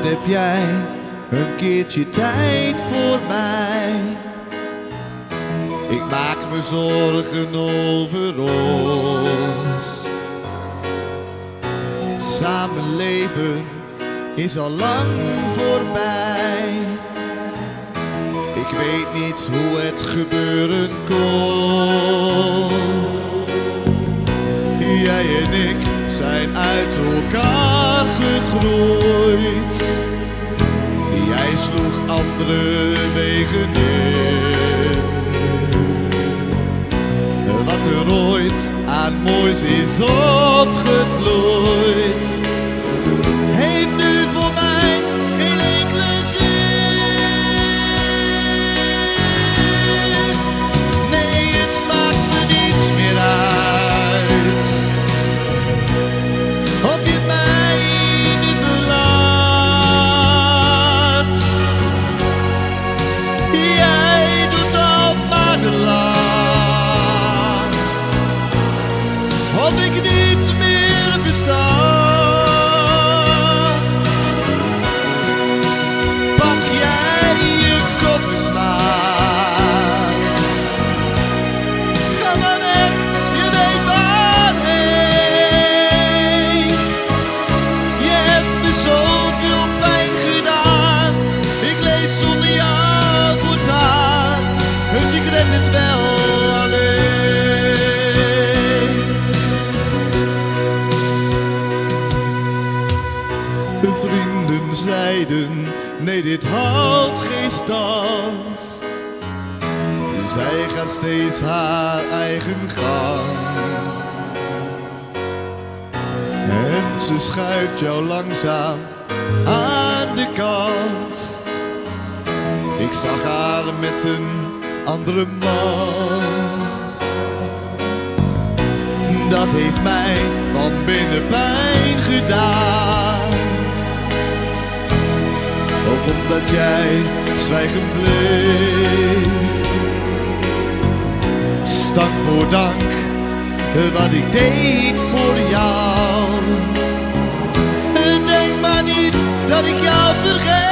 heb jij een keertje tijd voor mij? Ik maak me zorgen over ons. Samenleven is al lang voorbij. Ik weet niet hoe het gebeuren kon. Jij en ik zijn uit elkaar gegroeid. Jij sloeg andere wegen in. Wat er ooit aan moois is opgebloeid, heeft nu voor mij geen enkele zin. Nee, het maakt me niets meer uit of je mij nu verlaat. Jij doet al maandenlang of ik niet meer besta. Pak jij je koffers maar, ga maar weg, je weet waarheen. Je hebt me zoveel pijn gedaan, ik leef zonder jou voortaan, dus ik red het wel alleen. Vrienden zeiden, nee, dit houdt geen stand. Zij gaat steeds haar eigen gang en ze schuift jou langzaam aan de kant. Ik zag haar met een andere man. Dat heeft mij van binnen pijn gedaan. Ook omdat jij zwijgend bleef. Stank voor dank, wat ik deed voor jou. Denk maar niet dat ik jou vergeet.